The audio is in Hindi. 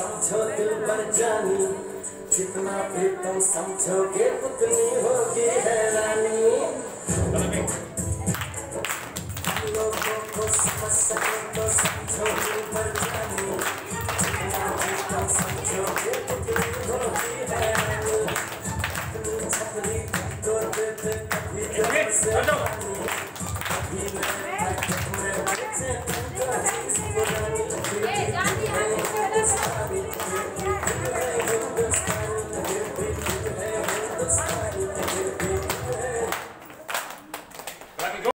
समझो दिल पर जानी, जितना भी तुम समझोगे उतनी होगी हैरानी। लोगों को समझ सके तो समझो दिल पर जानी, जितना भी तुम समझोगे उतनी होगी हैरानी। छतरी तो देते कभी दिल से